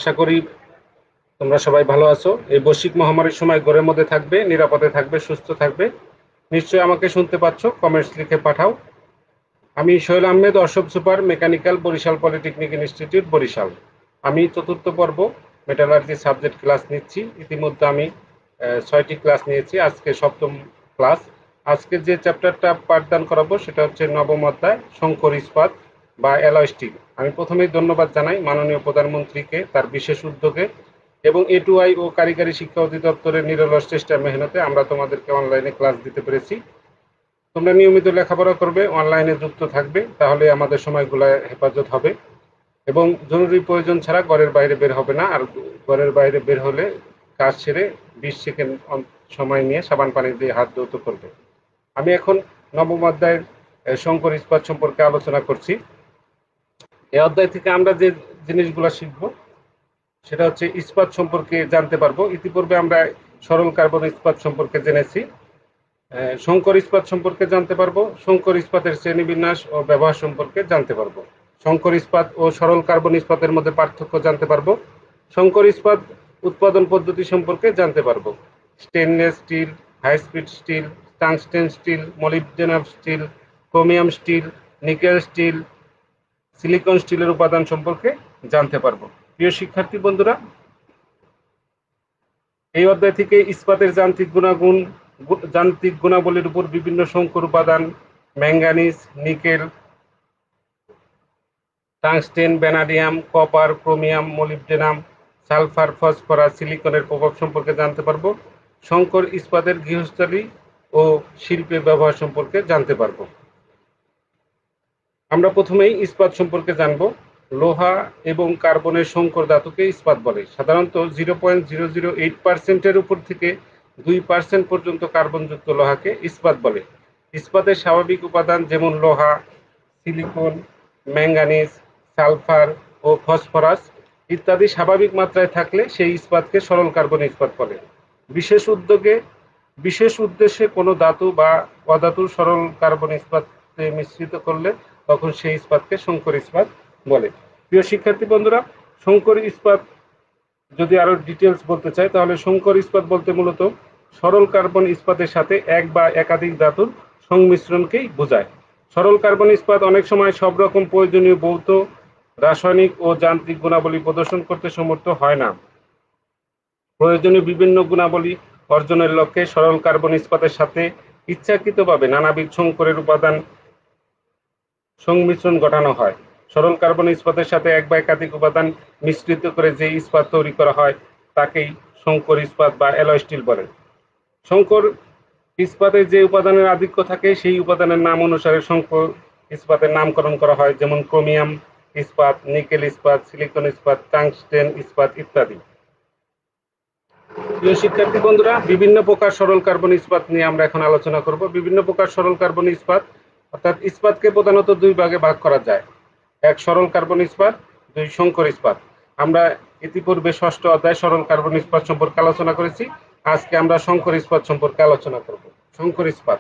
আশা করি তোমরা সবাই ভালো আছো। এই বৈশ্বিক মহামারীর সময় ঘরের মধ্যে থাকবে, নিরাপদে থাকবে, সুস্থ থাকবে। নিশ্চয়ই আমাকে শুনতে পাচ্ছ, কমেন্টস লিখে পাঠাও। আমি Sohel Ahmed, Ashok super mechanical, Barishal polytechnic institute, Barishal. আমি চতুর্থ পর্ব মেটালার্জি সাবজেক্ট ক্লাস নিচ্ছি। ইতিমধ্যে আমি 6টি ক্লাস নিয়েছি, আজকে সপ্তম ক্লাস। আজকে যে চ্যাপ্টারটা পাঠদান করাবো সেটা হচ্ছে নবম অধ্যায় শঙ্কর ইস্পাত বা অ্যালয় স্টিল। আমি প্রথমেই ধন্যবাদ জানাই মাননীয় প্রধানমন্ত্রীকে তার বিশেষ উদ্যোগে এবং A2I ও কারিগরি শিক্ষা অধিদপ্তরের নিরলস চেষ্টা মেহনতে আমরা তোমাদেরকে অনলাইনে ক্লাস দিতে পেরেছি। তোমরা নিয়মিত লেখাপড়া করবে, অনলাইনে যুক্ত থাকবে, তাহলে আমাদের সময়গুলো হেফাজত হবে এবং জরুরি প্রয়োজন ছাড়া ঘরের বাইরে বের হবে না। আর ঘরের বাইরে বের হলে কাজ সেরে 20 সেকেন্ড সময় নিয়ে সাবান পানি দিয়ে হাত ধৌত করবে। আমি এখন নবম অধ্যায়ের শঙ্কর ইস্পাত সম্পর্কে আলোচনা করছি। এই অধ্যায় থেকে আমরা যে জিনিসগুলো শিখব সেটা হচ্ছে ইস্পাত সম্পর্কে জানতে পারবো। ইতিপূর্বে আমরা সরল কার্বন ইস্পাত সম্পর্কে জেনেছি। শঙ্কর ইস্পাত সম্পর্কে জানতে পারবো, শঙ্কর ইস্পাতের শ্রেণীবিন্যাস ও ব্যবহার সম্পর্কে জানতে পারবো, শঙ্কর ইস্পাত ও সরল কার্বন ইস্পাতের মধ্যে পার্থক্য জানতে পারবো, শঙ্কর ইস্পাত উৎপাদন পদ্ধতি সম্পর্কে জানতে পারবো, stainless steel, high speed steel, tungsten steel, molybdenum steel, chromium steel, nickel steel, silicon স্টিলের উপাদান সম্পর্কে জানতে পারবো। প্রিয় শিক্ষার্থী বন্ধুরা, এই অধ্যায় থেকে ইস্পাতের যান্ত্রিক গুণাবলীর উপর বিভিন্ন শঙ্কর উপাদান, manganese, nickel, tungsten, vanadium, copper, chromium, molybdenum, sulphur, phosphorus, সিলিকনের প্রভাব সম্পর্কে জানতে পারবো। শঙ্কর ইস্পাতের গৃহস্থালী ও শিল্পে ব্যবহার সম্পর্কে জানতে পারবো। আমরা প্রথমেই ইস্পাত সম্পর্কে জানব। লোহা এবং কার্বনের শঙ্কর ধাতুকে ইস্পাত বলে। সাধারণত 0.008% উপর থেকে 2% পর্যন্ত কার্বনযুক্ত লোহাকে ইস্পাত বলে। ইস্পাতের স্বাভাবিক উপাদান যেমন লোহা, সিলিকন, ম্যাঙ্গানিজ, সালফার ও ফসফরাস ইত্যাদি স্বাভাবিক মাত্রায় থাকলে সেই ইস্পাতকে সরল কার্বন ইস্পাত বলে। বিশেষ উদ্দেশ্যে কোনো ধাতু বা অধাতুর সরল কার্বন ইস্পাতে মিশ্রিত করলে তখন সেই ইস্পাতকে শঙ্কর ইস্পাত বলে। প্রিয় শিক্ষার্থী বন্ধুরা, শঙ্কর ইস্পাত যদি আরো ডিটেলস বলতে চাই তাহলে শঙ্কর ইস্পাত বলতে মূলত সরল কার্বন ইস্পাতের সাথে এক বা একাধিক ধাতুর সংমিশ্রণকেই বোঝায়। সরল কার্বন ইস্পাত অনেক সময় সব রকম প্রয়োজনীয় ভৌত, রাসায়নিক ও যান্ত্রিক গুণাবলী প্রদর্শন করতে সমর্থ হয় না। প্রয়োজনীয় বিভিন্ন গুণাবলী অর্জনের লক্ষ্যে সরল কার্বন ইস্পাতের সাথে ইচ্ছাকৃতভাবে নানাবিধ শঙ্করের উপাদান সংমিশ্রণ ঘটানো হয়। সরল কার্বন ইস্পাতের সাথে এক বা একাধিক উপাদান মিশ্রিত করে যে ইস্পাত তৈরি করা হয় তাকেই শঙ্কর ইস্পাত বা অ্যালয় স্টিল বলে। শঙ্কর ইস্পাতে যে উপাদানের আধিক্য থাকে সেই উপাদানের নাম অনুসারে শঙ্কর ইস্পাতের নামকরণ করা হয়, যেমন ক্রোমিয়াম ইস্পাত, নিকেল ইস্পাত, সিলিকন ইস্পাত, টাংস্টেন ইস্পাত ইত্যাদি। প্রিয় শিক্ষার্থী বন্ধুরা, বিভিন্ন প্রকার সরল কার্বন ইস্পাত নিয়ে আমরা এখন আলোচনা করব। বিভিন্ন প্রকার সরল কার্বন ইস্পাত অর্থাৎ ইস্পাতকে প্রধানত দুই ভাগে ভাগ করা যায়। এক সরল কার্বন ইস্পাত, দুই শঙ্কর ইস্পাত। আমরা ইতিপূর্বে ষষ্ঠ অধ্যায় সরল কার্বন ইস্পাত সম্পর্কে আলোচনা করেছি। আজকে আমরা শঙ্কর ইস্পাত সম্পর্কে আলোচনা করব। শঙ্কর ইস্পাত।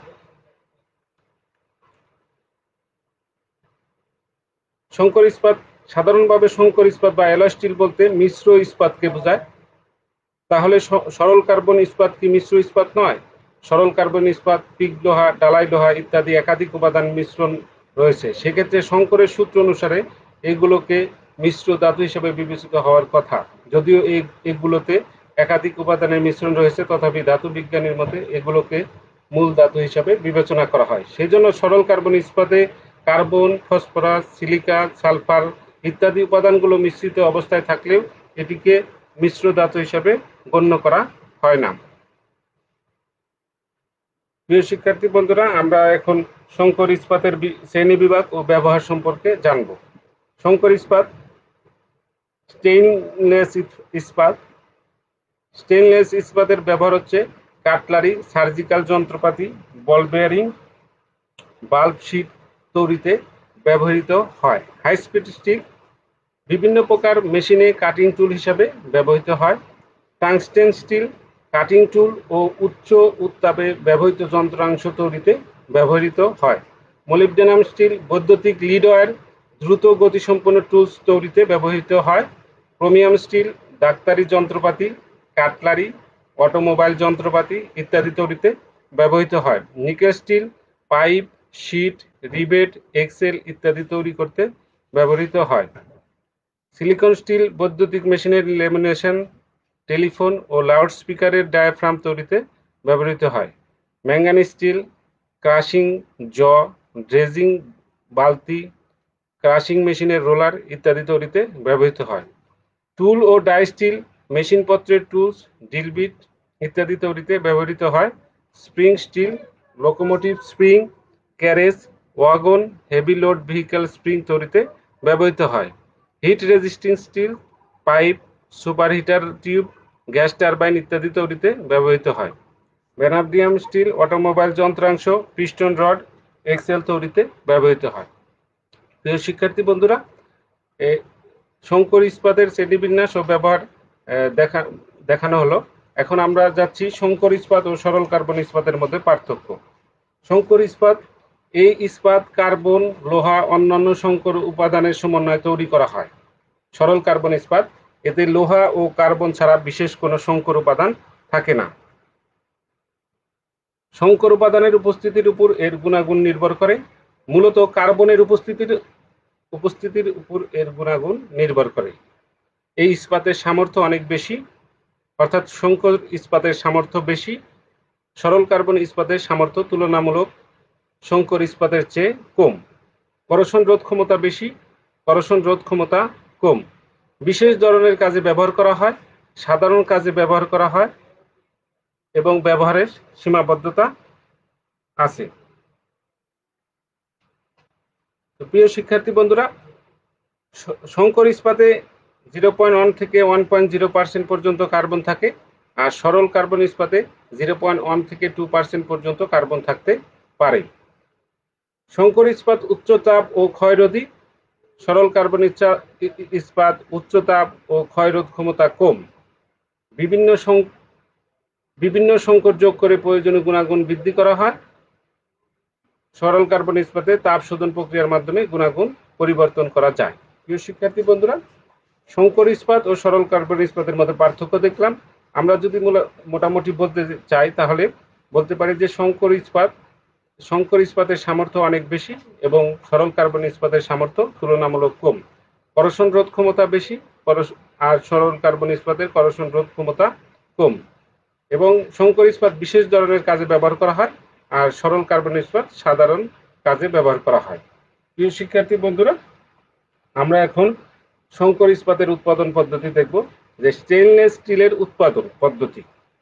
শঙ্কর ইস্পাত সাধারণভাবে শঙ্কর ইস্পাত বা অ্যালয় স্টিল বলতে মিশ্র ইস্পাতকে বোঝায়। তাহলে সরল কার্বন ইস্পাত কি মিশ্র ইস্পাত নয়? সরল কার্বন ইস্পাত পিগ লোহা, ডালাই লোহা ইত্যাদি একাধিক উপাদান মিশ্রণ রয়েছে। সেক্ষেত্রে শঙ্করের সূত্র অনুসারে এগুলোকে মিশ্র ধাতু হিসেবে বিবেচিত হওয়ার কথা। যদিও এগুলোতে একাধিক উপাদানের মিশ্রণ রয়েছে, তথাপি ধাতু বিজ্ঞানীর মতে এগুলোকে মূল ধাতু হিসাবে বিবেচনা করা হয়। সেই জন্য সরল কার্বন ইস্পাতে কার্বন, ফসফরাস, সিলিকা, সালফার ইত্যাদি উপাদানগুলো মিশ্রিত অবস্থায় থাকলেও এটিকে মিশ্র ধাতু হিসাবে গণ্য করা হয় না। প্রিয় শিক্ষার্থী বন্ধুরা, আমরা এখন শঙ্কর ইস্পাতের শ্রেণীবিভাগ ও ব্যবহার সম্পর্কে জানব। শঙ্কর ইস্পাত। স্টেইনলেস ইস্পাত। স্টেইনলেস ইস্পাতের ব্যবহার হচ্ছে কাটলারি, সার্জিক্যাল যন্ত্রপাতি, বল বেয়ারিং, বাল্ব শীট তৈরিতে ব্যবহৃত হয়। হাই স্পিড স্টিল বিভিন্ন প্রকার মেশিনে কাটিং টুল হিসাবে ব্যবহৃত হয়। টাংস্টেন স্টিল কাটিং টুল ও উচ্চ উত্তাপে ব্যবহৃত যন্ত্রাংশ তৈরিতে ব্যবহৃত হয়। মলিবডেনাম স্টিল বৈদ্যুতিক লিড ওয়্যার, দ্রুত গতিসম্পন্ন টুলস তৈরিতে ব্যবহৃত হয়। ক্রোমিয়াম স্টিল ডাক্তারি যন্ত্রপাতি, কাটলারি, অটোমোবাইল যন্ত্রপাতি ইত্যাদি তৈরিতে ব্যবহৃত হয়। Nickel steel pipe, sheet, rivet, axle ইত্যাদি তৈরি করতে ব্যবহৃত হয়। সিলিকন স্টিল বৈদ্যুতিক মেশিনের লেমিনেশন, টেলিফোন ও লাউডস্পিকারের ডায়াফ্রাম তৈরিতে ব্যবহৃত হয়। Manganese steel crushing jaw, dredging বালতি, ক্রাশিং মেশিনের রোলার ইত্যাদি তৈরিতে ব্যবহৃত হয়। টুল ও ডাই স্টিল মেশিনপত্রের টুলস, ড্রিল বিট ইত্যাদি তৈরিতে ব্যবহৃত হয়। Spring steel locomotive spring, carriage, wagon, heavy load vehicle spring তৈরিতে ব্যবহৃত হয়। Heat resisting steel pipe, সুপারহিটার tube, gas turbine ইত্যাদি তৈরিতে ব্যবহৃত হয়। ভ্যানাডিয়াম স্টিল অটোমোবাইল যন্ত্রাংশ, পিস্টন রড, এক্সেল তৈরিতে ব্যবহৃত হয়। প্রিয় শিক্ষার্থী বন্ধুরা, শঙ্কর ইস্পাতের শ্রেণীবিন্যাস ও ব্যবহার দেখানো হলো। এখন আমরা যাচ্ছি শঙ্কর ইস্পাত ও সরল কার্বন ইস্পাতের মধ্যে পার্থক্য। শঙ্কর ইস্পাত এই ইস্পাত কার্বন, লোহা, অন্যান্য শঙ্কর উপাদানের সমন্বয়ে তৈরি করা হয়। সরল কার্বন ইস্পাত এতে লোহা ও কার্বন ছাড়া বিশেষ কোনো শঙ্কর উপাদান থাকে না। শঙ্কর উপাদানের উপস্থিতির উপর এর গুণাগুণ নির্ভর করে। মূলত কার্বনের উপস্থিতির উপর এর গুণাগুণ নির্ভর করে। এই ইস্পাতের সামর্থ্য অনেক বেশি, অর্থাৎ শঙ্কর ইস্পাতের সামর্থ্য বেশি। সরল কার্বন ইস্পাতের সামর্থ্য তুলনামূলক শঙ্কর ইস্পাতের চেয়ে কম। করোশন রোধ ক্ষমতা বেশি, করোশন রোধ ক্ষমতা কম। বিশেষ ধরনের কাজে ব্যবহার করা হয়, সাধারণ কাজে ব্যবহার করা হয় এবং ব্যবহারের সীমাবদ্ধতা আছে। তো প্রিয় শিক্ষার্থী বন্ধুরা, শঙ্কর ইস্পাতে 0.1 থেকে 1.0% পর্যন্ত কার্বন থাকে, আর সরল কার্বন ইস্পাতে 0.1 থেকে 2% পর্যন্ত কার্বন থাকতে পারে। শঙ্কর ইস্পাত উচ্চ তাপ ও ক্ষয়রোধী, সরল কার্বন ইস্পাত উচ্চ তাপ ও ক্ষয়রোধ ক্ষমতা কম। বিভিন্ন শঙ্কর যোগ করে প্রয়োজনীয় গুণাগুণ বৃদ্ধি করা হয়। সরল কার্বন ইস্পাতে তাপ শোধন প্রক্রিয়ার মাধ্যমে গুণাগুণ পরিবর্তন করা যায়। প্রিয় শিক্ষার্থী বন্ধুরা, শঙ্কর ইস্পাত ও সরল কার্বন ইস্পাতের মধ্যে পার্থক্য দেখলাম। আমরা যদি মোটামুটি বলতে চাই তাহলে বলতে পারি যে শঙ্কর ইস্পাতের সামর্থ্য অনেক বেশি এবং সরল কার্বন ইস্পাতের সামর্থ্য তুলনামূলক কম। করোশন রোধ ক্ষমতা বেশি আর সরল কার্বন ইস্পাতের করোশন রোধ ক্ষমতা কম। এবং শঙ্কর ইস্পাত বিশেষ ধরনের কাজে ব্যবহার করা হয়, আর সরল কার্বন ইস্পাত সাধারণ কাজে ব্যবহার করা হয়। প্রিয় শিক্ষার্থী বন্ধুরা, আমরা এখন শঙ্কর ইস্পাতের উৎপাদন পদ্ধতি দেখব, যে স্টেইনলেস স্টিলের উৎপাদন পদ্ধতি।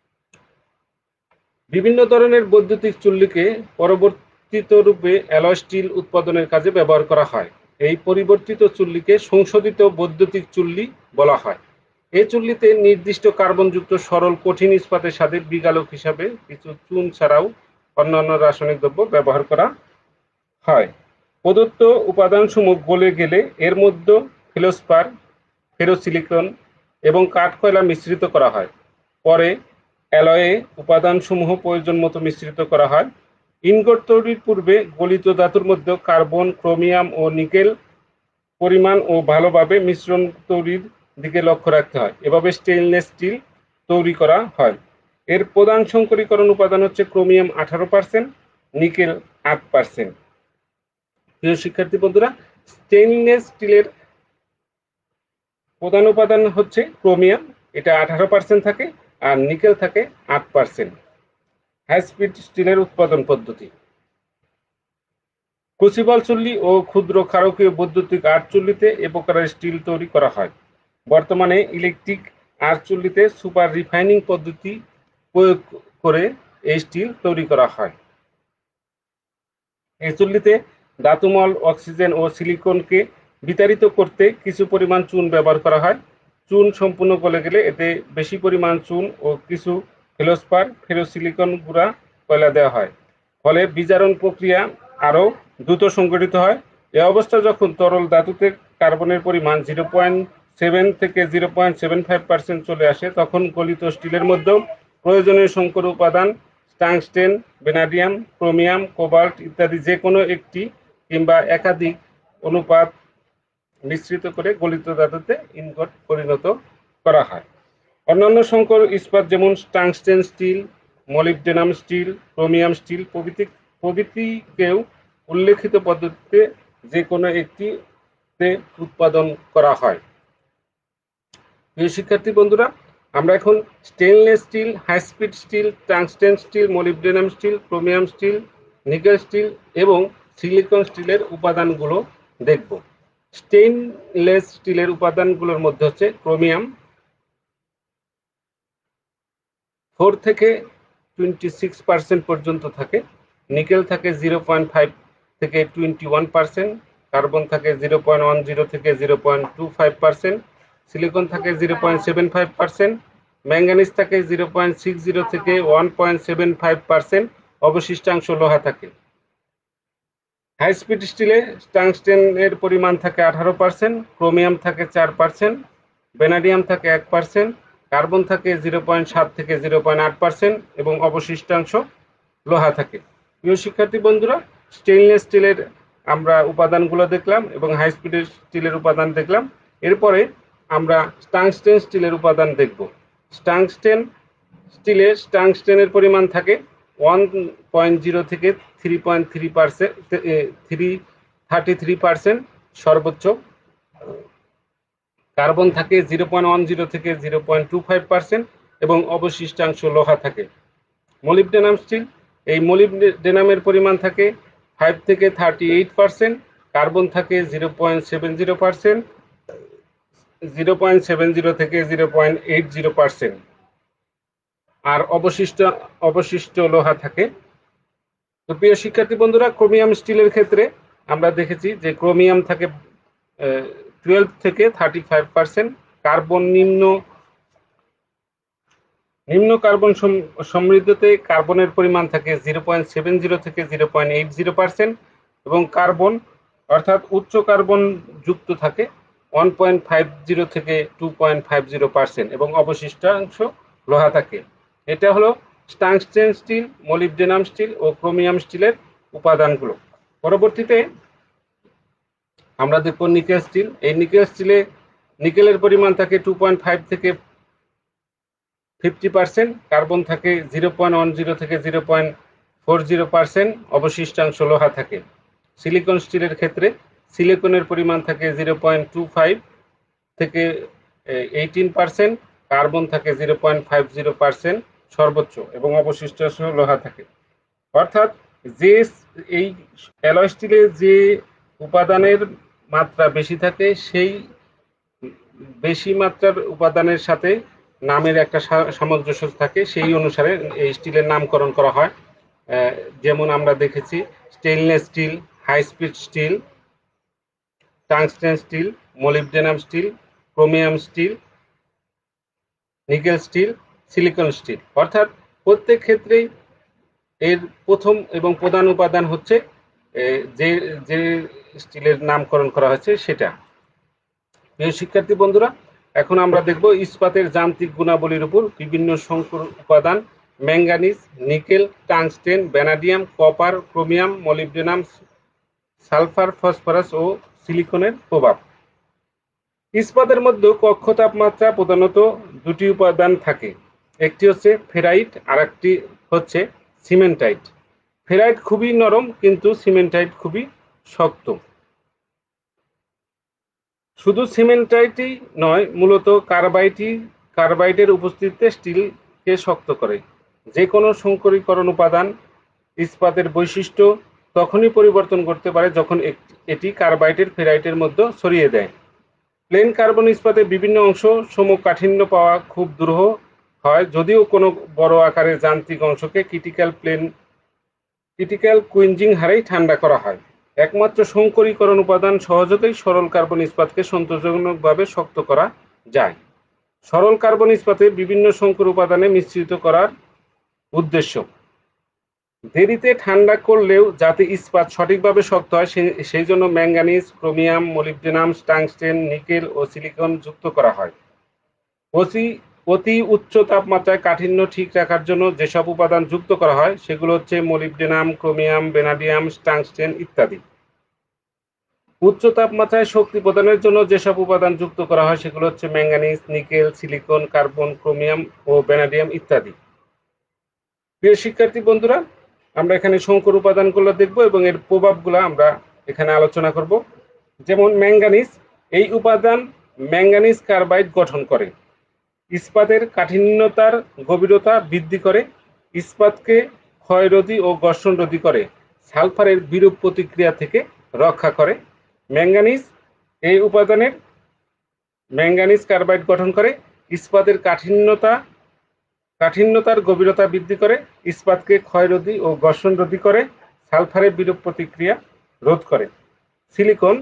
বিভিন্ন ধরনের বৈদ্যুতিক চুল্লিকে পরিবর্তিত রূপে অ্যালয় স্টিল উৎপাদনের কাজে ব্যবহার করা হয়। এই পরিবর্তিত চুল্লিকে সংশোধিত বৈদ্যুতিক চুল্লি বলা হয়। এই চুল্লিতে নির্দিষ্ট কার্বনযুক্ত সরল কঠিন ইস্পাতের সাথে বিগালক হিসাবে কিছু চুন ছাড়াও অন্যান্য রাসায়নিক দ্রব্য ব্যবহার করা হয়। প্রদত্ত উপাদানসমূহ গলে গেলে এর মধ্যে ফেলোস্পার, ফেরোসিলিকন এবং কাঠকয়লা মিশ্রিত করা হয়। পরে অ্যালয়ে উপাদানসমূহ প্রয়োজন মতো মিশ্রিত করা হয়। ইনগট তৈরির পূর্বে গলিত ধাতুর মধ্যে কার্বন, ক্রোমিয়াম ও নিকেল পরিমাণ ও ভালোভাবে মিশ্রণ তৈরির দিকে লক্ষ্য রাখতে হয়। এভাবে স্টেইনলেস স্টিল তৈরি করা হয়। এর প্রধান সংকরীকরণ উপাদান হচ্ছে ক্রোমিয়াম 18%, নিকেল 8%। প্রিয় শিক্ষার্থী বন্ধুরা, স্টেইনলেস স্টিলের প্রধান উপাদান হচ্ছে ক্রোমিয়াম, এটা 18% থাকে, আর নিকেল থাকে 8%। হাই স্পিড স্টিলের উৎপাদন পদ্ধতি। ক্রুসিবল চুল্লি ও ক্ষুদ্র ক্ষারকীয় বৈদ্যুতিক আর্চ চুল্লিতে এ প্রকারের স্টিল তৈরি করা হয়। বর্তমানে ইলেকট্রিক আর্চ চুল্লিতে সুপার রিফাইনিং পদ্ধতি প্রয়োগ করে এই স্টিল তৈরি করা হয়। এই চুল্লিতে ধাতুমল, অক্সিজেন ও সিলিকনকে বিতাড়িত করতে কিছু পরিমাণ চুন ব্যবহার করা হয়। চুন সম্পূর্ণ গলে গেলে এতে বেশি পরিমাণ চুন ও কিছু ফেলোস্পার, ফেরোসিলিকন গুঁড়া কয়লা দেওয়া হয়। ফলে বিজারণ প্রক্রিয়া আরও দ্রুত সংঘটিত হয়। এ অবস্থা যখন তরল ধাতুতে কার্বনের পরিমাণ 0.7 থেকে 0.75% চলে আসে, তখন গলিত স্টিলের মধ্যেও প্রয়োজনীয় শঙ্কর উপাদান টাংস্টেন, ভ্যানাডিয়াম, ক্রোমিয়াম, কোবাল্ট ইত্যাদি যে কোনো একটি কিংবা একাধিক অনুপাত মিশ্রিত করে গলিত ধাতুতে ইনগট পরিণত করা হয়। অন্যান্য সংকর ইস্পাত যেমন tungsten steel, molybdenum steel, chromium steel প্রভৃতিকেও উল্লেখিত পদ্ধতিতে যে কোনো একটিতে উৎপাদন করা হয়। প্রিয় শিক্ষার্থী বন্ধুরা, আমরা এখন stainless steel, high speed steel, tungsten steel, molybdenum steel, chromium steel, nickel steel এবং সিলিকন স্টিলের উপাদানগুলো দেখব। স্টেইনলেস স্টিলের উপাদানগুলোর মধ্যে হচ্ছে ক্রোমিয়াম 4 থেকে 26% পর্যন্ত থাকে, নিকেল থাকে 0.5 থেকে 21%, কার্বন থাকে 0.10 থেকে 0.25%, সিলিকন থাকে 0.75%, ম্যাঙ্গানিজ থাকে 0.60 থেকে 1.75%, অবশিষ্টাংশ লোহা থাকে। হাই স্পিড স্টিলে টাংস্টেনের পরিমাণ থাকে 18%, ক্রোমিয়াম থাকে 4%, ভ্যানাডিয়াম থাকে 1%, কার্বন থাকে 0.7 থেকে 0.8% এবং অবশিষ্টাংশ লোহা থাকে। প্রিয় শিক্ষার্থী বন্ধুরা, স্টেইনলেস স্টিলের আমরা উপাদানগুলো দেখলাম এবং হাই স্পিড স্টিলের উপাদান দেখলাম। এরপরে আমরা টাংস্টেন স্টিলের উপাদান দেখব। টাংস্টেনের পরিমাণ থাকে 1.0 থেকে 33% সর্বোচ্চ, কার্বন থাকে 0.10 থেকে 0.25% এবং অবশিষ্টাংশ লোহা থাকে। মলিবডেনাম স্টিল, এই মলিবডেনামের পরিমাণ থাকে 5 থেকে 38%, কার্বন থাকে 0.70%, 0.70 থেকে 0.80%, আর অবশিষ্ট লোহা থাকে। তো প্রিয় শিক্ষার্থী বন্ধুরা, ক্রোমিয়াম স্টিলের ক্ষেত্রে আমরা দেখেছি যে ক্রোমিয়াম থাকে 12 থেকে 35%, কার্বন নিম্ন কার্বন সমৃদ্ধতে কার্বনের পরিমাণ থাকে 0.70 থেকে 0.80% এবং কার্বন অর্থাৎ উচ্চ কার্বন যুক্ত থাকে 1.50 থেকে 2.50% এবং অবশিষ্টাংশ লোহা থাকে। এটা হলো টাংস্টেন স্টিল, মলিবডেনাম স্টিল ও ক্রোমিয়াম স্টিলের উপাদানগুলো। পরবর্তীতে আমরা দেখব নিকেল স্টিল। এই নিকেল স্টিলে নিকেলের পরিমাণ থাকে 2.5 থেকে 50%, কার্বন থাকে 0.10 থেকে 0.40%, অবশিষ্টাংশ লোহা থাকে। সিলিকন স্টিলের ক্ষেত্রে সিলিকনের পরিমাণ থাকে 0.25 থেকে 18%, কার্বন থাকে 0.50% সর্বোচ্চ এবং অবশিষ্টাংশ লোহা থাকে। অর্থাৎ যে এই অ্যালয় স্টিলে যে উপাদানের মাত্রা বেশি থাকে সেই বেশি মাত্রার উপাদানের সাথে নামের একটা সামঞ্জস্য থাকে, সেই অনুসারে এই স্টিলের নামকরণ করা হয়। যেমন আমরা দেখেছি stainless steel, high speed steel, tungsten steel, molybdenum steel, chromium steel, nickel steel, silicon steel. অর্থাৎ প্রত্যেক ক্ষেত্রেই এর প্রথম এবং প্রধান উপাদান হচ্ছে যে যে স্টিলের নামকরণ করা হয়েছে সেটা। প্রিয় শিক্ষার্থী বন্ধুরা, এখন আমরা দেখব ইস্পাতের যান্ত্রিক গুণাবলীর উপর বিভিন্ন সংকর উপাদান manganese, nickel, tungsten, vanadium, copper, chromium, molybdenum, sulphur, phosphorus ও সিলিকনের প্রভাব। ইস্পাতের মধ্যে কক্ষ তাপমাত্রা প্রধানত দুটি উপাদান থাকে, একটি হচ্ছে ফেরাইট আর একটি হচ্ছে সিমেন্টাইট। ফেরাইট খুবই নরম কিন্তু সিমেন্টাইট খুবই শক্ত। শুধু সিমেন্টাইটই নয়, মূলত কার্বাইডের উপস্থিতিতে স্টিলকে শক্ত করে। যে কোনো সংকরীকরণ উপাদান ইস্পাতের বৈশিষ্ট্য তখনই পরিবর্তন করতে পারে যখন এটি কার্বাইডের ফেরাইটের মধ্যে ছড়িয়ে দেয়। প্লেন কার্বন ইস্পাতের বিভিন্ন অংশ সমকাঠিন্য পাওয়া খুব দুরূহ হয়, যদিও কোনো বড় আকারের যান্ত্রিক অংশকে ক্রিটিক্যাল কুইঞ্জিং হারেই ঠান্ডা করা হয়। একমাত্র সংকরীকরণ উপাদান সহযোগেই সরল কার্বন ইস্পাতকে সন্তোষজনকভাবে শক্ত করা যায়। সরল কার্বন ইস্পাতে বিভিন্ন সংকর উপাদানে মিশ্রিত করার উদ্দেশ্য দেরিতে ঠান্ডা করলেও যাতে ইস্পাত সঠিকভাবে শক্ত হয় সেই জন্য manganese, chromium, molybdenum, tungsten, nickel ও সিলিকন যুক্ত করা হয়। অতি উচ্চ তাপমাত্রায় কাঠিন্য ঠিক রাখার জন্য যেসব উপাদান যুক্ত করা হয় সেগুলো হচ্ছে মলিবডেনাম, ক্রোমিয়াম, ভ্যানাডিয়াম, টাংস্টেন ইত্যাদি। উচ্চ তাপমাত্রায় শক্তি প্রদানের জন্য যেসব উপাদান যুক্ত করা হয় সেগুলো হচ্ছে manganese, nickel, silicon, carbon, chromium ও ভ্যানাডিয়াম ইত্যাদি। প্রিয় শিক্ষার্থী বন্ধুরা, আমরা এখানে সংকর উপাদানগুলো দেখব এবং এর প্রভাবগুলো আমরা এখানে আলোচনা করব। যেমন ম্যাঙ্গানিজ, এই উপাদান ম্যাঙ্গানিজ কার্বাইড গঠন করে। ইস্পাতের কাঠিন্যতার গভীরতা বৃদ্ধি করে, ইস্পাতকে ক্ষয়রোধী ও ঘর্ষণরোধী করে, সালফারের বিরূপ প্রতিক্রিয়া থেকে রক্ষা করে। ম্যাঙ্গানিজ এই উপাদানের ম্যাঙ্গানিজ কার্বাইড গঠন করে, ইস্পাতের কাঠিন্যতার গভীরতা বৃদ্ধি করে, ইস্পাতকে ক্ষয়রোধী ও ঘর্ষণরোধী করে, সালফারের বিরূপ প্রতিক্রিয়া রোধ করে। সিলিকন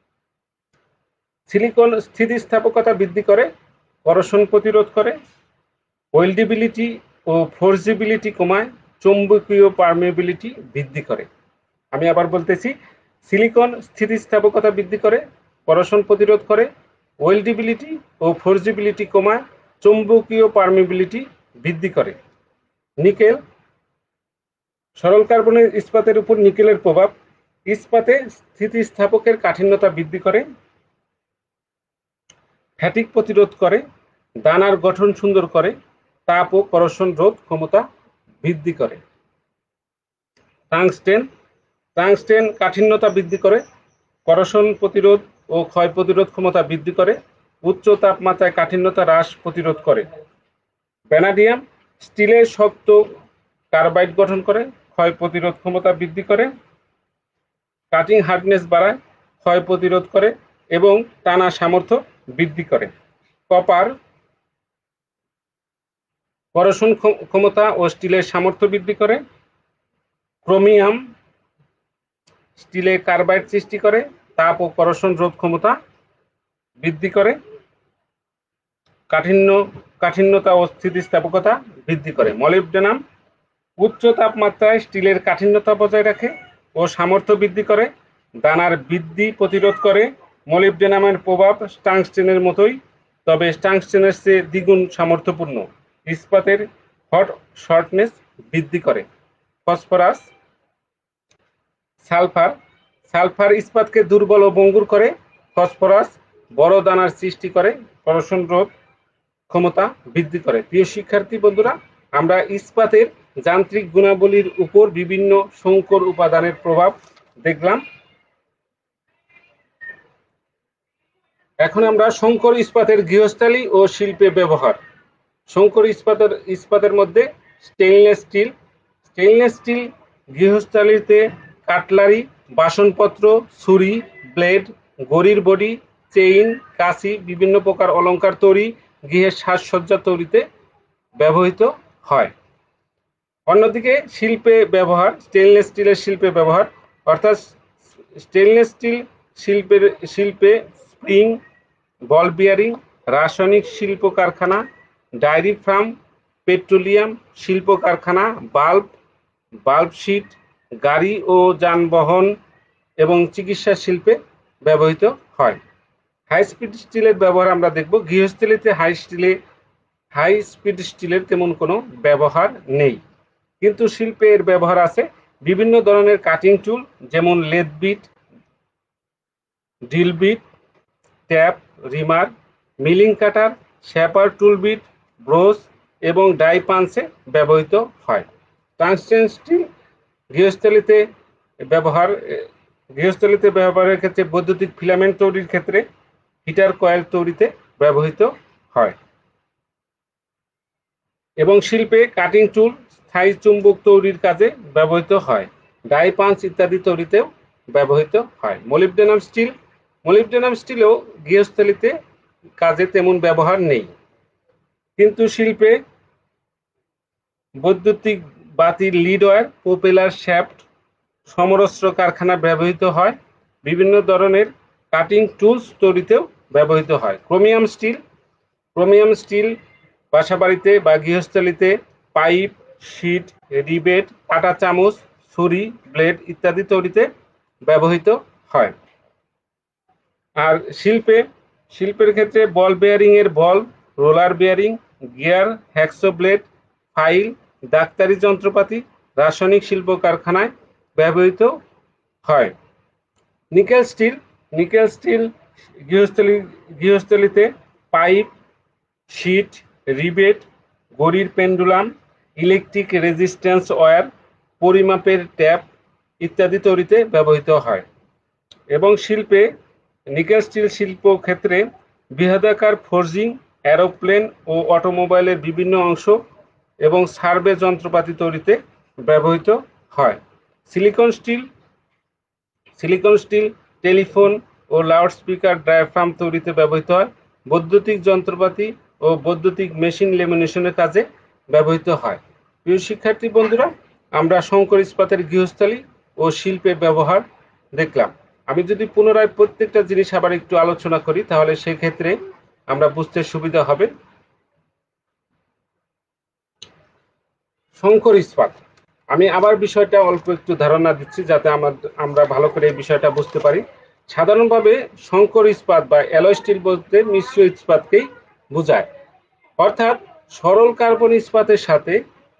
স্থিতিস্থাপকতা বৃদ্ধি করে, করোশন প্রতিরোধ করে, ওয়েল্ডেবিলিটি ও ফোর্সিবিলিটি কমায়, চৌম্বকীয় পারমেবিলিটি বৃদ্ধি করে। আমি আবার বলতেছি, সিলিকন স্থিতিস্থাপকতা বৃদ্ধি করে, করোশন প্রতিরোধ করে, ওয়েল্ডেবিলিটি ও ফোর্সিবিলিটি কমায়, চৌম্বকীয় পারমেবিলিটি বৃদ্ধি করে। নিকেল, সরল কার্বনের ইস্পাতের উপর নিকেলের প্রভাব, ইস্পাতে স্থিতিস্থাপকের কাঠিন্যতা বৃদ্ধি করে, ফ্যাটিগ প্রতিরোধ করে, দানার গঠন সুন্দর করে, তাপ ও করোশন রোধ ক্ষমতা বৃদ্ধি করে। টাংস্টেন কাঠিন্যতা বৃদ্ধি করে, করোশন প্রতিরোধ ও ক্ষয় প্রতিরোধ ক্ষমতা বৃদ্ধি করে, উচ্চ তাপমাত্রায় কাঠিন্যতা হ্রাস প্রতিরোধ করে। ভ্যানাডিয়াম স্টিলের শক্ত কার্বাইড গঠন করে, ক্ষয় প্রতিরোধ ক্ষমতা বৃদ্ধি করে, কাটিং হার্ডনেস বাড়ায়, ক্ষয় প্রতিরোধ করে এবং টানা সামর্থ্য বৃদ্ধি করে। কপার করোশন ক্ষমতা ও স্টিলের সামর্থ্য বৃদ্ধি করে। ক্রোমিয়াম স্টিলে কার্বাইড সৃষ্টি করে, তাপ ও করোশন রোধ ক্ষমতা বৃদ্ধি করে। কাঠিন্যতা ও স্থিতিস্থাপকতা বৃদ্ধি করে। মলিবডেনাম উচ্চ তাপমাত্রায় স্টিলের কাঠিন্যতা বজায় রাখে ও সামর্থ্য বৃদ্ধি করে, দানার বৃদ্ধি প্রতিরোধ করে। মলিবডেনামের প্রভাব টাংস্টেনের মতোই, তবে টাংস্টেনের চেয়ে দ্বিগুণ সামর্থ্যপূর্ণ। ইস্পাতের হট শর্টনেস বৃদ্ধি করে। ফসফরাস সালফার ইস্পাতকে দুর্বল ও ভঙ্গুর করে। ফসফরাস বড় দানার সৃষ্টি করে, করোশন রোধ ক্ষমতা বৃদ্ধি করে। প্রিয় শিক্ষার্থী বন্ধুরা, আমরা ইস্পাতের যান্ত্রিক গুণাবলীর উপর বিভিন্ন সংকর উপাদানের প্রভাব দেখলাম। এখন আমরা সংকর ইস্পাতের গৃহস্থালী ও শিল্পে ব্যবহার। সংকর ইস্পাতের মধ্যে স্টেইনলেস স্টিল গৃহস্থালীতে কাটলারি, বাসনপত্র, ছুরি, ব্লেড, ঘড়ির বডি, চেইন, কাঁচি, বিভিন্ন প্রকার অলংকার তৈরি, গৃহের সাজসজ্জা তৈরিতে ব্যবহৃত হয়। অন্যদিকে স্টেইনলেস স্টিলের শিল্পে ব্যবহার, অর্থাৎ স্টেইনলেস স্টিল শিল্পে স্প্রিং, বল বিয়ারিং, রাসায়নিক শিল্প কারখানা, ডায়েরি ফার্ম, পেট্রোলিয়াম শিল্প কারখানা, বাল্ব শিট, গাড়ি ও যানবাহন এবং চিকিৎসা শিল্পে ব্যবহৃত হয়। হাই স্পিড স্টিলের ব্যবহার আমরা দেখব। গৃহস্থালীতে হাই স্পিড স্টিলের তেমন কোনো ব্যবহার নেই, কিন্তু শিল্পে এর ব্যবহার আছে। বিভিন্ন ধরনের কাটিং টুল, যেমন lathe bit, drill bit, tap, reamer, milling cutter, shaper tool bit, broach এবং ডাই পাঞ্চে ব্যবহৃত হয়। টাংস্টেন স্টিল গৃহস্থালীতে ব্যবহারের ক্ষেত্রে বৈদ্যুতিক ফিলামেন্ট তৈরির ক্ষেত্রে, হিটার কয়েল তৈরিতে ব্যবহৃত হয় এবং শিল্পে কাটিং টুল, স্থায়ী চুম্বক তৈরির কাজে ব্যবহৃত হয়। ডাই পাঞ্চ ইত্যাদি তৈরিতেও ব্যবহৃত হয়। মলিবডেনাম স্টিলও গৃহস্থালীতে কাজে তেমন ব্যবহার নেই, কিন্তু শিল্পে বৈদ্যুতিক বাতির লিড ওয়্যার, প্রোপেলার শ্যাফট, সমরস্ত্র কারখানা ব্যবহৃত হয়। বিভিন্ন ধরনের কাটিং টুলস তৈরিতেও ব্যবহৃত হয়। ক্রোমিয়াম স্টিল বাসাবাড়িতে বা গৃহস্থালীতে পাইপ, শিট, রিবেট, কাঁটা চামচ, ছুরি, ব্লেড ইত্যাদি তৈরিতে ব্যবহৃত হয়। আর শিল্পের ক্ষেত্রে বল বেয়ারিং এর ball, roller bearing, gear, hacksaw blade, file, ডাক্তারি যন্ত্রপাতি, রাসায়নিক শিল্প কারখানায় ব্যবহৃত হয়। নিকেল নিকেল স্টিল গৃহস্থলীতে পাইপ, শীট, রিবেট, ঘড়ির পেন্ডুলাম, ইলেকট্রিক রেজিস্ট্যান্স ওয়্যার, পরিমাপের ট্যাপ ইত্যাদি তৈরিতে ব্যবহৃত হয়। এবং শিল্পে নিকেল স্টিল শিল্প ক্ষেত্রে বৃহদাকার ফোর্জিং, এরোপ্লেন ও অটোমোবাইলের বিভিন্ন অংশ এবং সার্ভে যন্ত্রপাতি তৈরিতে ব্যবহৃত হয়। সিলিকন স্টিল টেলিফোন ও লাউডস্পিকার ডায়াফ্রাম তৈরিতে ব্যবহৃত হয়। বৈদ্যুতিক যন্ত্রপাতি ও বৈদ্যুতিক মেশিন লেমিনেশনের কাজে ব্যবহৃত হয়। প্রিয় শিক্ষার্থী বন্ধুরা, আমরা শঙ্কর ইস্পাতের গৃহস্থালী ও শিল্পের ব্যবহার দেখলাম। আমি যদি পুনরায় প্রত্যেকটা জিনিস আবার একটু আলোচনা করি, তাহলে সেক্ষেত্রে আমরা বুঝতে সুবিধা হবে। শঙ্কর ইস্পাত, আমি আবার বিষয়টা অল্প একটু ধারণা দিচ্ছি যাতে আমরা ভালো করে এই বিষয়টা বুঝতে পারি। সাধারণভাবে শঙ্কর ইস্পাত বা অ্যালয় স্টিল বলতে মিশ্র ইস্পাতকেই বোঝায়, অর্থাৎ সরল কার্বন ইস্পাতের সাথে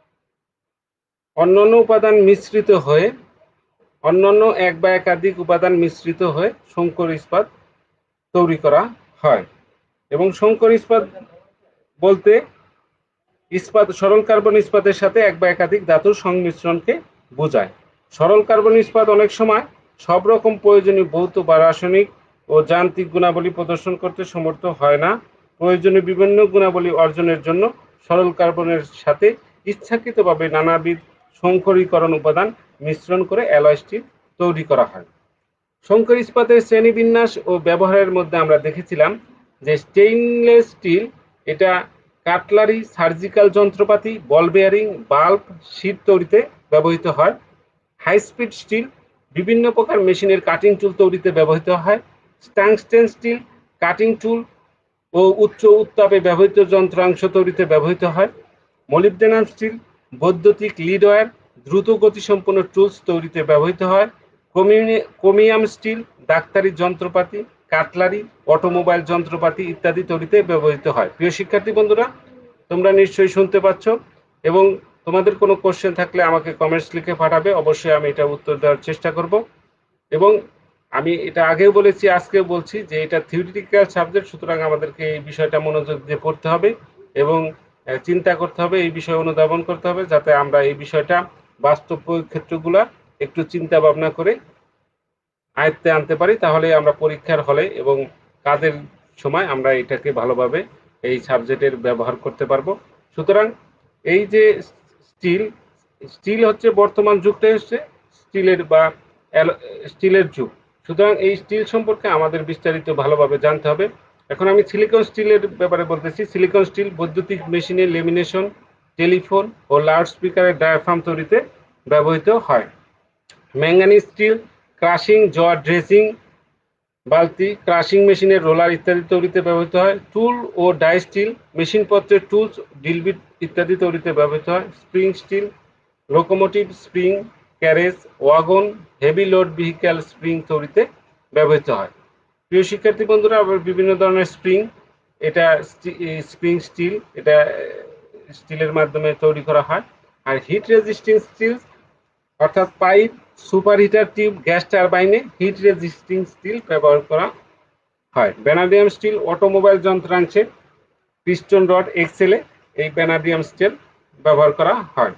অন্যান্য উপাদান মিশ্রিত হয়ে অন্যান্য এক বা একাধিক উপাদান মিশ্রিত হয়ে শঙ্কর ইস্পাত তৈরি করা হয়। এবং শঙ্কর ইস্পাত বলতে সরল কার্বন ইস্পাতের সাথে এক বা একাধিক ধাতুর সংমিশ্রণকে বোঝায়। সরল কার্বন ইস্পাত অনেক সময় সব রকম প্রয়োজনীয় ভৌত বা রাসায়নিক ও যান্ত্রিক গুণাবলী প্রদর্শন করতে সমর্থ হয় না। প্রয়োজনীয় বিভিন্ন গুণাবলী অর্জনের জন্য সরল কার্বনের সাথে ইচ্ছাকৃতভাবে নানাবিধ শঙ্করীকরণ উপাদান মিশ্রণ করে অ্যালয় স্টিল তৈরি করা হয়। শঙ্কর ইস্পাতের শ্রেণীবিন্যাস ও ব্যবহারের মধ্যে আমরা দেখেছিলাম যে স্টেইনলেস স্টিল, এটা কাটলারি, সার্জিক্যাল যন্ত্রপাতি, বল বেয়ারিং, বাল্ব, শীট তৈরিতে ব্যবহৃত হয়। হাই স্পিড স্টিল বিভিন্ন প্রকার মেশিনের কাটিং টুল তৈরিতে ব্যবহৃত হয়। টাংস্টেন স্টিল কাটিং টুল ও উচ্চ উত্তাপে ব্যবহৃত যন্ত্রাংশ তৈরিতে ব্যবহৃত হয়। মলিবডেনাম স্টিল বৈদ্যুতিক লিড ওয়্যার, দ্রুত গতিসম্পন্ন টুলস তৈরিতে ব্যবহৃত হয়। ক্রোমিয়াম স্টিল ডাক্তারি যন্ত্রপাতি, কাটলারি, অটোমোবাইল যন্ত্রপাতি ইত্যাদি তৈরিতে ব্যবহৃত হয়। প্রিয় শিক্ষার্থী বন্ধুরা, তোমরা নিশ্চয়ই শুনতে পাচ্ছ এবং তোমাদের কোনো কোশ্চেন থাকলে আমাকে কমেন্টস লিখে পাঠাবে, অবশ্যই আমি এটা উত্তর দেওয়ার চেষ্টা করব। এবং আমি এটা আগেও বলেছি, আজকেও বলছি যে এটা থিওরিটিক্যাল সাবজেক্ট, সুতরাং আমাদেরকে এই বিষয়টা মনোযোগ দিয়ে পড়তে হবে এবং চিন্তা করতে হবে, এই বিষয়ে অনুধাবন করতে হবে, যাতে আমরা এই বিষয়টা বাস্তব ক্ষেত্রগুলা একটু চিন্তা ভাবনা করে আয়ত্তে আনতে পারি। তাহলে আমরা পরীক্ষার হলে এবং কাজের সময় আমরা এটাকে ভালোভাবে এই সাবজেক্টের ব্যবহার করতে পারবো। সুতরাং এই যে স্টিল হচ্ছে বর্তমান যুগটা হচ্ছে স্টিলের যুগ। সুতরাং এই স্টিল সম্পর্কে আমাদের বিস্তারিত ভালোভাবে জানতে হবে। এখন আমি সিলিকন স্টিলের ব্যাপারে বলতেছি। সিলিকন স্টিল বৈদ্যুতিক মেশিনে লেমিনেশন, টেলিফোন ও লাউড স্পিকারের ডায়াফ্রাম তৈরিতে ব্যবহৃত হয়। ম্যাঙ্গানিজ স্টিল ক্রাশিং, জট ড্রেসিং, বালতি, ক্রাশিং মেশিনের রোলার ইত্যাদি তৈরিতে ব্যবহৃত হয়। টুল ও ডাই স্টিল মেশিনপত্রের টুলস, ড্রিল বিট ইত্যাদি তৈরিতে ব্যবহৃত হয়। Spring steel locomotive spring, carriage, wagon, heavy load vehicle spring তৈরিতে ব্যবহৃত হয়। প্রিয় শিক্ষার্থী বন্ধুরা, আবার বিভিন্ন ধরনের স্প্রিং, এটা স্প্রিং স্টিল, এটা স্টিলের মাধ্যমে তৈরি করা হয়। আর হিট রেজিস্টিং স্টিল অর্থাৎ pipe, super heater tube, gas টারবাইনে হিট রেজিস্টিং স্টিল ব্যবহার করা হয়। ভ্যানাডিয়াম স্টিল অটোমোবাইল যন্ত্রাংশে পিস্টন রড এক্সেলে এই ভ্যানাডিয়াম স্টিল ব্যবহার করা হয়।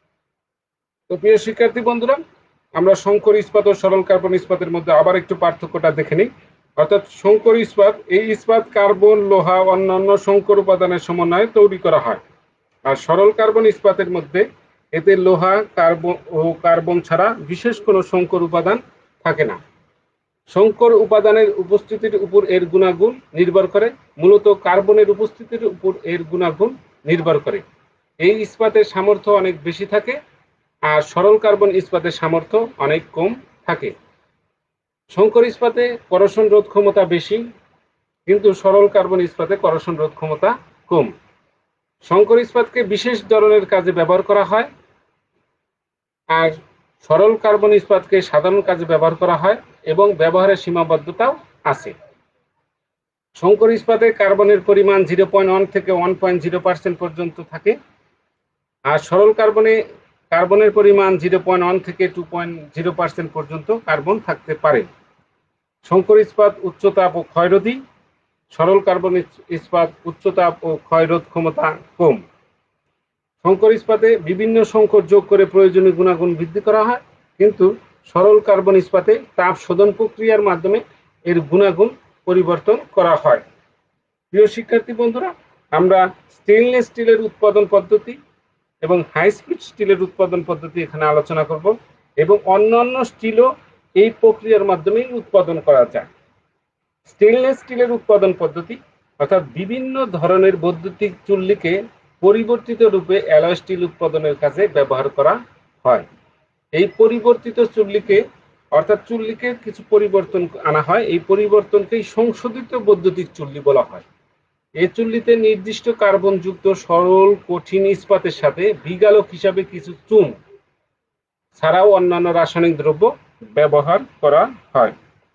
তো প্রিয় শিক্ষার্থী বন্ধুরা, আমরা শঙ্কর ইস্পাত ও সরল কার্বন ইস্পাতের মধ্যে আবার একটু পার্থক্যটা দেখে নিই। অর্থাৎ শঙ্কর ইস্পাত, এই ইস্পাত কার্বন, লোহা, অন্যান্য শঙ্কর উপাদানের সমন্বয়ে তৈরি করা হয়। আর সরল কার্বন ইস্পাতের মধ্যে এতে লোহা, কার্বন ছাড়া বিশেষ কোনো শঙ্কর উপাদান থাকে না। শঙ্কর উপাদানের উপস্থিতির উপর এর গুণাগুণ নির্ভর করে, মূলত কার্বনের উপস্থিতির উপর এর গুণাগুণ নির্ভর করে। এই ইস্পাতের সামর্থ্য অনেক বেশি থাকে আর সরল কার্বন ইস্পাতের সামর্থ্য অনেক কম থাকে। শঙ্কর ইস্পাতে করোশন রোধ ক্ষমতা বেশি, কিন্তু সরল কার্বন ইস্পাতে করোশন রোধ ক্ষমতা কম। শঙ্কর ইস্পাতকে বিশেষ ধরনের কাজে ব্যবহার করা হয় আর সরল কার্বন ইস্পাতকে সাধারণ কাজে ব্যবহার করা হয় এবং ব্যবহারের সীমাবদ্ধতাও আছে। শঙ্কর ইস্পাতে কার্বনের পরিমাণ 0.1 থেকে 1.0% পর্যন্ত থাকে আর সরল কার্বনের পরিমাণ 0.1 থেকে 2.0% পর্যন্ত কার্বন থাকতে পারে। সংকর ইস্পাত উচ্চ তাপ ও ক্ষয়রোধী, সরল কার্বন ইস্পাত উচ্চ তাপ ও ক্ষয়রোধ ক্ষমতা কম। সংকর ইস্পাতে বিভিন্ন সংকর যোগ করে প্রয়োজনীয় গুণাগুণ বৃদ্ধি করা হয়, কিন্তু সরল কার্বন ইস্পাতে তাপ শোধন প্রক্রিয়ার মাধ্যমে এর গুণাগুণ পরিবর্তন করা হয়। প্রিয় শিক্ষার্থী বন্ধুরা, আমরা স্টেইনলেস স্টিলের উৎপাদন পদ্ধতি এবং হাই স্পিড স্টিলের উৎপাদন পদ্ধতি এখানে আলোচনা করব, এবং অন্যান্য স্টিলও এই প্রক্রিয়ার মাধ্যমেই উৎপাদন করা যায়। স্টেইনলেস স্টিলের উৎপাদন পদ্ধতি অর্থাৎ বিভিন্ন ধরনের বৈদ্যুতিক চুল্লিকে পরিবর্তিত রূপে অ্যালয় স্টিল উৎপাদনের কাজে ব্যবহার করা হয়। এই পরিবর্তিত চুল্লিকে অর্থাৎ চুল্লিকে কিছু পরিবর্তন আনা হয়, এই পরিবর্তনকেই সংশোধিত বৈদ্যুতিক চুল্লি বলা হয়। এই চুল্লিতে নির্দিষ্ট কার্বনযুক্ত সরল কঠিন ইস্পাতের সাথে বিগালক হিসাবে কিছু চুন ছাড়াও অন্যান্য রাসায়নিক দ্রব্য ব্যবহার করা হয়।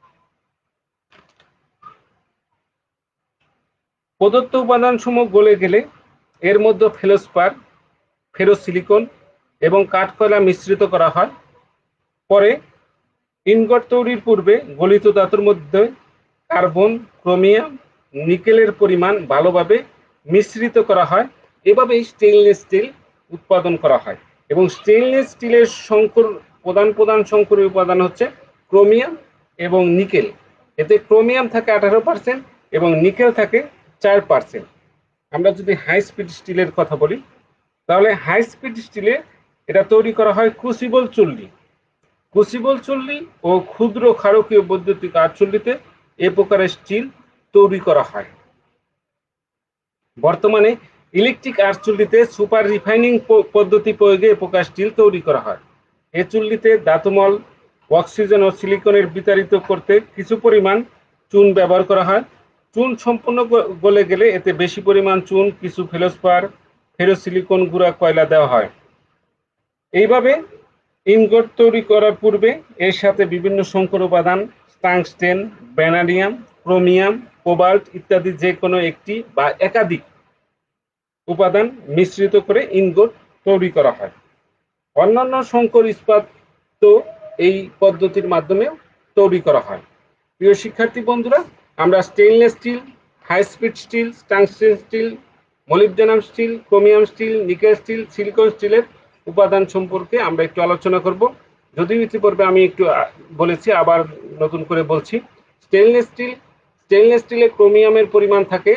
প্রদত্ত উপাদানসমূহ গলে গেলে এর মধ্যে ফেলোস্পার, ফেরোসিলিকন এবং কাঠকয়লা মিশ্রিত করা হয়। পরে ইনগট তৈরির পূর্বে গলিত ধাতুর মধ্যে কার্বন, ক্রোমিয়াম, নিকেলের পরিমাণ ভালোভাবে মিশ্রিত করা হয়। এভাবেই স্টেইনলেস স্টিল উৎপাদন করা হয়। এবং স্টেইনলেস স্টিলের প্রধান সংকরী উপাদান হচ্ছে ক্রোমিয়াম এবং নিকেল। এতে ক্রোমিয়াম থাকে 18% এবং নিকেল থাকে 4%। আমরা যদি হাই স্পিড স্টিলের কথা বলি, তাহলে হাই স্পিড স্টিলে এটা তৈরি করা হয় ক্রুসিবল চুল্লি। ক্রুসিবল চুল্লি ও ক্ষুদ্র ক্ষারকীয় বৈদ্যুতিক আর্চ চুল্লিতে এ প্রকারের স্টিল তৈরি করা হয়। বর্তমানে ইলেকট্রিক আর্চ চুল্লিতে সুপার রিফাইনিং পদ্ধতি প্রয়োগে এ প্রকার স্টিল তৈরি করা হয়। এ চুল্লিতে ধাতুমল, অক্সিজেন ও সিলিকনের বিতাড়িত করতে কিছু পরিমাণ চুন ব্যবহার করা হয়। চুন সম্পূর্ণ গলে গেলে এতে বেশি পরিমাণ চুন, কিছু ফেলোস্পার, ফেরোসিলিকন গুঁড়া কয়লা দেওয়া হয়। এইভাবে ইনগট তৈরি করার পূর্বে এর সাথে বিভিন্ন সংকর উপাদান টাংস্টেন, ভ্যানাডিয়াম, ক্রোমিয়াম, কোবাল্ট ইত্যাদি যে কোনো একটি বা একাধিক উপাদান মিশ্রিত করে ইনগট তৈরি করা হয়। অন্যান্য সংকর ইস্পাত তো এই পদ্ধতির মাধ্যমে তৈরি করা হয়। প্রিয় শিক্ষার্থী বন্ধুরা, আমরা stainless steel, high speed steel, tungsten steel, molybdenum steel, chromium steel, nickel steel, silicon স্টিলের উপাদান সম্পর্কে আমরা একটু আলোচনা করব। যদিও ইতিপূর্বে আমি একটু বলেছি, আবার নতুন করে বলছি। স্টেইনলেস স্টিলে ক্রোমিয়ামের পরিমাণ থাকে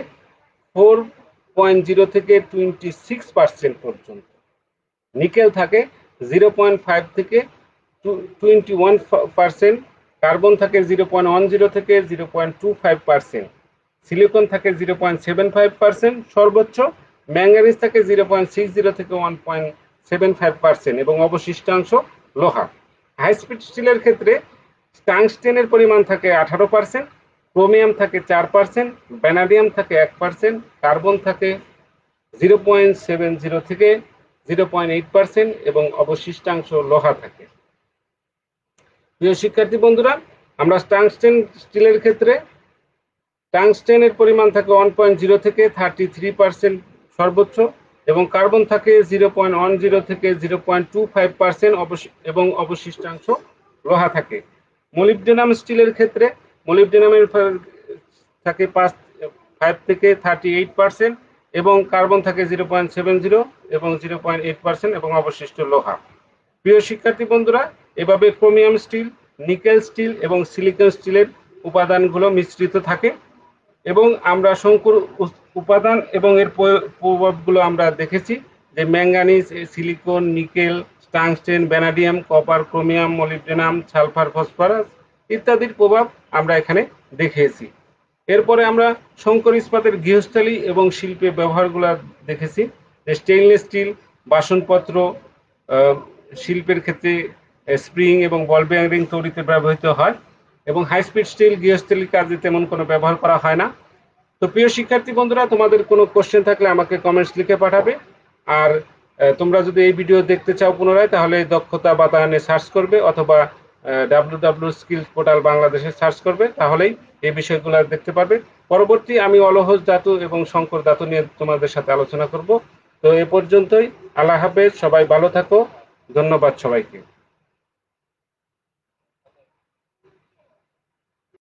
4.0 থেকে 26% পর্যন্ত। নিকেল থাকে 0.5 থেকে 21%, কার্বন থাকে 0.10 থেকে 0.25%, সিলিকন থাকে 0.75%, সর্বোচ্চ ম্যাঙ্গানিজ থাকে 0.60 থেকে 1.75% এবং অবশিষ্টাংশ লোহা। হাই স্পিড স্টিলের ক্ষেত্রে টাংস্টেনের পরিমাণ থাকে 18%, ক্রোমিয়াম থাকে 4%, ভ্যানাডিয়াম থাকে 1%, কার্বন থাকে 0.70 থেকে 0.8% এবং অবশিষ্টাংশ লোহা থাকে। প্রিয় শিক্ষার্থী বন্ধুরা, আমরা টাংস্টেন স্টিলের ক্ষেত্রে টাংস্টেনের পরিমাণ থাকে 1.0 থেকে 33% সর্বোচ্চ, এবং কার্বন থাকে 0.10 থেকে 0.25% এবং অবশিষ্টাংশ লোহা থাকে। মলিবডেনাম স্টিলের ক্ষেত্রে মলিবডেনামের থাকে 5 থেকে 38% এবং কার্বন থাকে 0.70 এবং 0.8% এবং অবশিষ্ট লোহা। প্রিয় শিক্ষার্থী বন্ধুরা, এভাবে ক্রোমিয়াম স্টিল, নিকেল স্টিল এবং সিলিকন স্টিলের উপাদানগুলো মিশ্রিত থাকে, এবং আমরা সংকর উপাদান এবং এর প্রভাবগুলো আমরা দেখেছি, যে manganese, silicon, nickel, tungsten, vanadium, copper, chromium, molybdenum, sulphur, phosphorus ইত্যাদির প্রভাব আমরা এখানে দেখিয়েছি। এরপরে আমরা সংকর ইস্পাতের গৃহস্থালী এবং শিল্পে ব্যবহারগুলো দেখেছি, যে স্টেইনলেস স্টিল বাসনপত্র শিল্পের ক্ষেত্রে স্প্রিং এবং বল বেয়ারিং তৈরিতে ব্যবহৃত হয়, এবং হাই স্পিড স্টিল গৃহস্থালী কাজে তেমন কোনো ব্যবহার করা হয় না। তো প্রিয় শিক্ষার্থী বন্ধুরা, তোমাদের কোনো কোশ্চেন থাকলে আমাকে কমেন্টস লিখে পাঠাবে। আর তোমরা যদি এই ভিডিও দেখতে চাও পুনরায়, তাহলে দক্ষতা বাতায়নে সার্চ করবে, অথবা www.skillsportal বাংলাদেশে সার্চ করবে, তাহলেই এই বিষয়গুলো দেখতে পারবে। পরবর্তী আমি অলৌহ ধাতু এবং সংকর ধাতু নিয়ে তোমাদের সাথে আলোচনা করব। তো এ পর্যন্তই। আল্লাহ হাফেজ, সবাই ভালো থাকো। ধন্যবাদ সবাইকে।